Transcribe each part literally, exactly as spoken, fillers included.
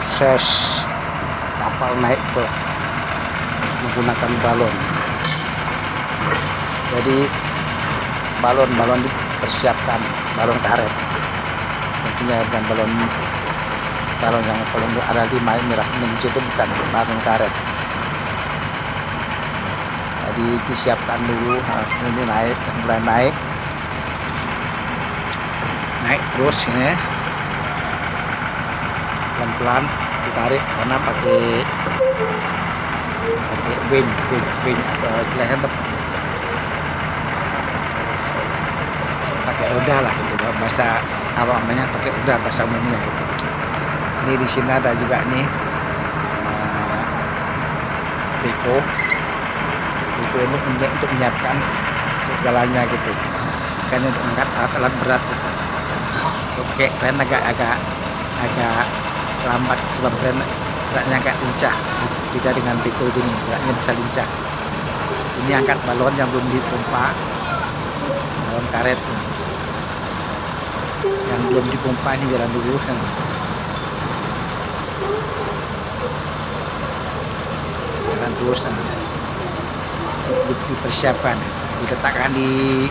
proses kapal naik ke menggunakan balon. Jadi balon-balon dipersiapkan, balon karet tentunya, bukan balon balon yang balon ada lima merah kuning itu bukan balon karet. Jadi disiapkan dulu. Nah, ini naik, mulai naik naik terus ya, pelan-pelan ditarik karena pakai pakai wing wing wing atau istilahnya pakai roda lah gitu, bahasa apa namanya, pakai roda bahasa umumnya gitu. Ini di sini ada juga nih uh, beko beko ini untuk menyiapkan segalanya gitu, kan untuk angkat alat-alat berat gitu. Oke, keren agak-agak agak lambat sebab keren geraknya agak lincah, beda dengan beko ini geraknya bisa lincah. Ini angkat balon yang belum dipompa, balon karet yang belum dipompa ini jalan dulu kan. Jalan terus kan. Dipersiapkan, diletakkan di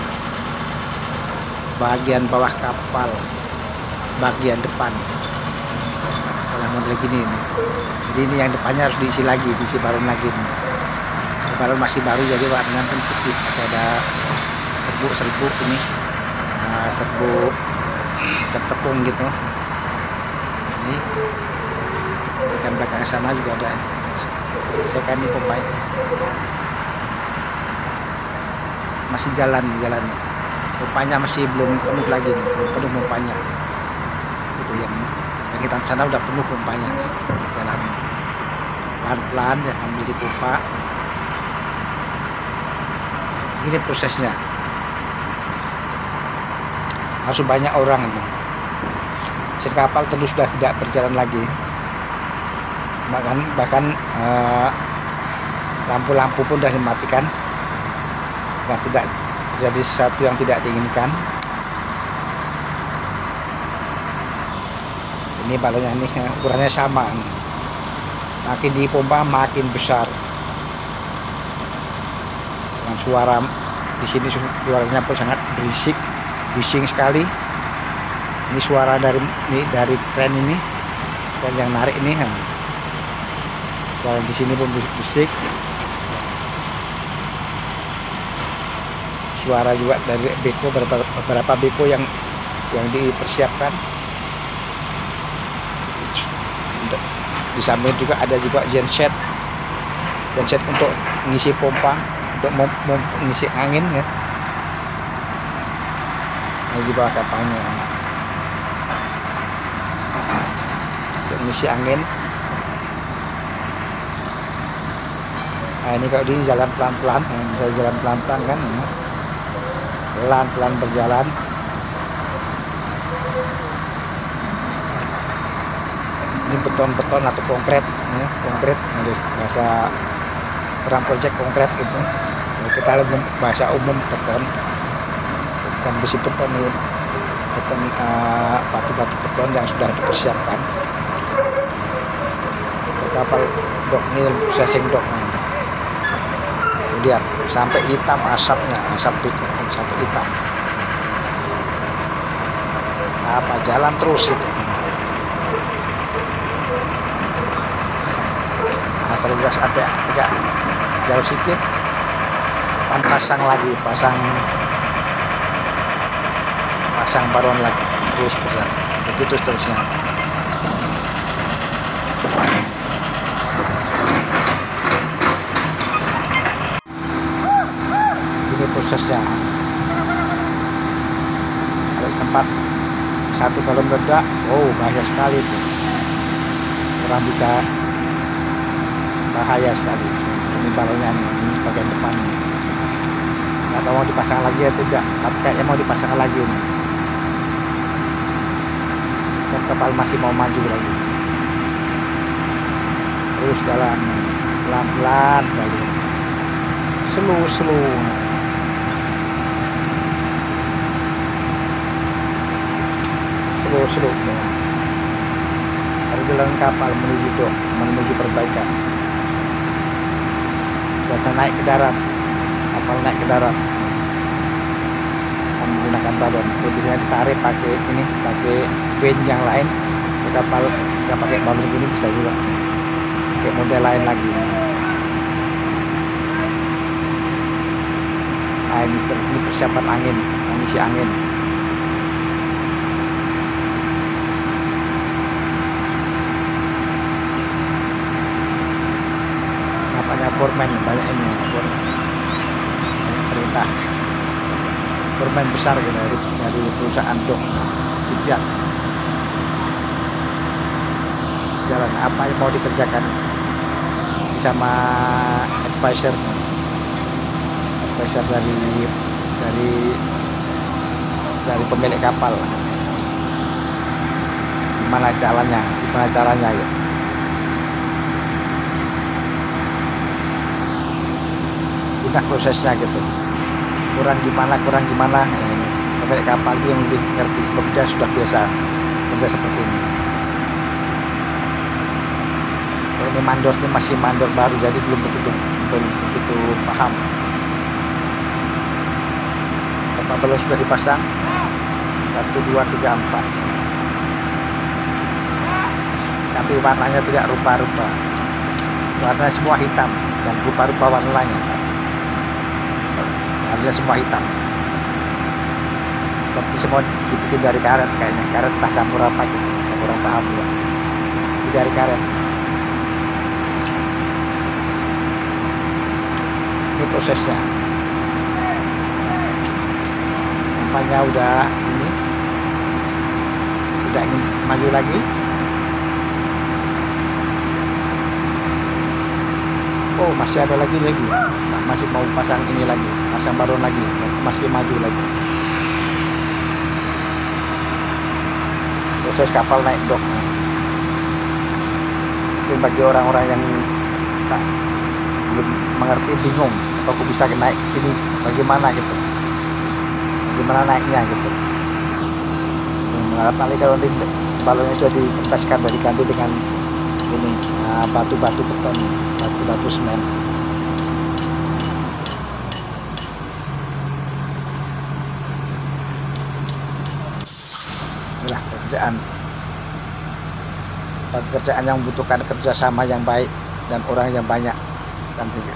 bagian bawah kapal, bagian depan. Kalau model gini ini, jadi ini yang depannya harus diisi lagi, diisi balon lagi nih. Balon masih baru jadi warnanya kan putih, ada serbuk-serbuk ini, nah, serbuk tepung gitu. Ini bagian belakang sana juga ada. Saya kan ini pompa masih jalan nih, jalan nih. Pompanya masih belum penuh lagi nih, belum penuh pompanya. Itu yang yang kita sana udah penuh pompanya, jalan pelan-pelan ya, ambil di pompa. Ini prosesnya. Harus banyak orang ini. Mesin kapal tentu sudah tidak berjalan lagi. Bahkan bahkan lampu-lampu uh, pun sudah dimatikan. Nah, tidak jadi sesuatu yang tidak diinginkan. Ini balonnya nih, ukurannya sama nih. Makin dipompa makin besar. Dengan suara di sini suaranya pun sangat berisik, bising sekali. Ini suara dari ini dari kren ini, dan yang narik ini, ha. Suara di sini pun bisik. Suara juga dari beko, beberapa, beberapa beko yang yang dipersiapkan. Di samping juga ada juga genset, genset untuk mengisi pompa, untuk mengisi angin ya. Ini di bawah kapalnya untuk mengisi angin. Nah, ini kalau di jalan pelan-pelan, saya jalan pelan-pelan kan, ya. Pelan-pelan berjalan. Ini beton-beton atau konkret, ya, konkret, bahasa orang proyek konkret gitu. Kita lebih bahasa umum beton, bukan besi beton ini, beton uh, batu-batu beton yang sudah dipersiapkan. Kapal dok ini processing dok. Kemudian sampai hitam asapnya, asap itu sampai hitam. Apa jalan terus itu. Nah, terus ada agak jauh sedikit, kan pasang lagi, pasang pasang balon lagi, terus berjalan begitu seterusnya. Ini prosesnya. Kalau tempat satu balon meledak, oh bahaya sekali itu, orang bisa bahaya sekali. Ini balonnya nih, ini bagian depan nih. Nggak tahu mau dipasang lagi atau tidak, tapi kayaknya mau dipasang lagi nih. Dan kapal masih mau maju lagi. Terus jalan pelan-pelan kali, slow-slow. Slow-slow. Ada jalan kapal menuju dok, menuju perbaikan. Biasa naik ke darat, kapal naik ke darat dan menggunakan badan. Kalau biasanya ditarik pakai ini, pakai pen yang lain. Ke kapal nggak pakai balon gini bisa juga. Pakai model lain lagi. Nah, ini, ini persiapan angin, mengisi angin. Banyak foreman, banyak ini, foreman. Banyak perintah. Foreman besar gitu dari, dari perusahaan dok shipyard. Jalan apa yang mau dikerjakan sama advisor, advisor dari dari dari pemilik kapal. Gimana caranya, gimana caranya gitu. Tidak prosesnya gitu, kurang gimana kurang gimana nah, ini pemilik kapal itu yang lebih ngerti sebab dia sudah biasa kerja seperti ini. Oh, ini mandor ini masih mandor baru jadi belum begitu belum begitu paham. Berapa balon sudah dipasang? Satu dua tiga empat. Tapi warnanya tidak rupa-rupa, warna semua hitam dan rupa-rupa warnanya. Harusnya semua hitam. Seperti semua dibikin dari karet kayaknya. Karet entah campur apa gitu. Saya kurang paham ya. Ini dari karet. Ini prosesnya. Nampaknya udah ini. Udah ingin maju lagi. Oh, masih ada lagi lagi. Masih mau pasang ini lagi, pasang balon lagi, masih maju lagi. Proses kapal naik dok. Mungkin bagi orang-orang yang tak belum mengerti, bingung, atau aku bisa naik ke sini, bagaimana gitu, bagaimana naiknya gitu. Apalagi kalau nanti balonnya sudah dikempeskan, sudah diganti dengan ini batu-batu beton, batu-batu semen. Inilah pekerjaan pekerjaan yang membutuhkan kerjasama yang baik dan orang yang banyak tentunya.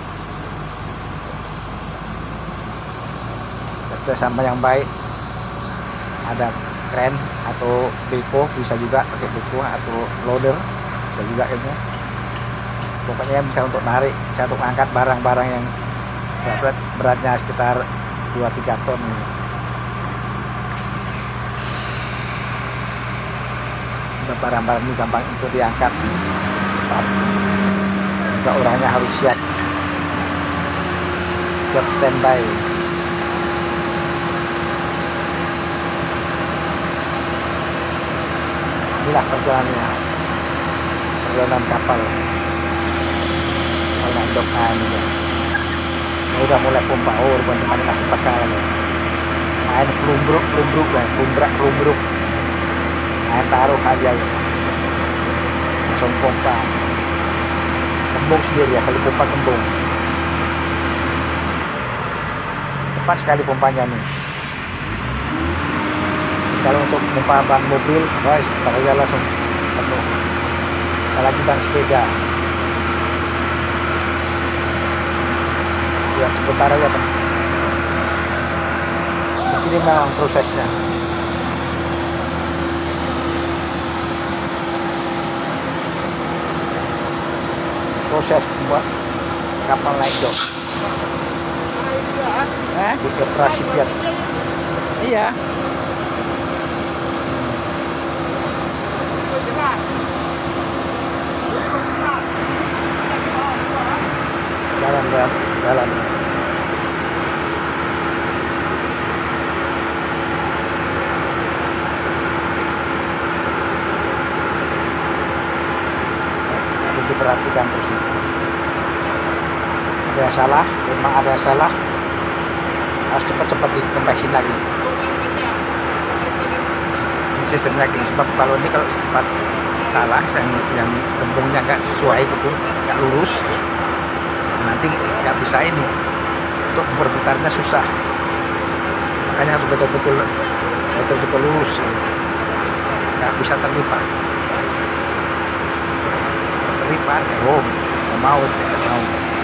Kerjasama yang baik, ada kren atau beko, bisa juga pakai beko atau loader, bisa juga itu. Pokoknya bisa untuk narik, bisa untuk angkat barang-barang yang berat, beratnya sekitar dua tiga ton gitu. Barang-barang ini gampang untuk diangkat cepat. Juga orangnya harus siap siap standby. Inilah perjalanannya, perjalanan kapal kapal naik dok. Nah, ini ya. Ini udah mulai pompa. Oh, teman-teman masih pasang lagi. Main pelumbruk pelumbruk ya, pelumbrak pelumbruk. Main taruh aja ya. Langsung pompa. Kembung sendiri ya, selalu pompa kembung. Cepat sekali pompanya nih. Kalau untuk pompa ban mobil, wah sebentar aja langsung penuh. Apalagi ban sepeda, ya sebentar aja kan. Begini memang prosesnya. Proses membuat kapal naik dok. Eh? Di operasi piat. Iya. Jalan, jalan, jalan. Harus diperhatikan terus itu. Ada yang salah, memang ada yang salah, harus cepat-cepat dikempesin lagi. Ini sistemnya gini, sebab kalau ini kalau sempat salah, yang yang gembongnya nggak sesuai gitu, nggak lurus, nanti nggak bisa ini, untuk berputarnya susah. Makanya harus betul-betul betul-betul lurus, nggak bisa terlipat. Terlipat ya, oh, mau tidak mau.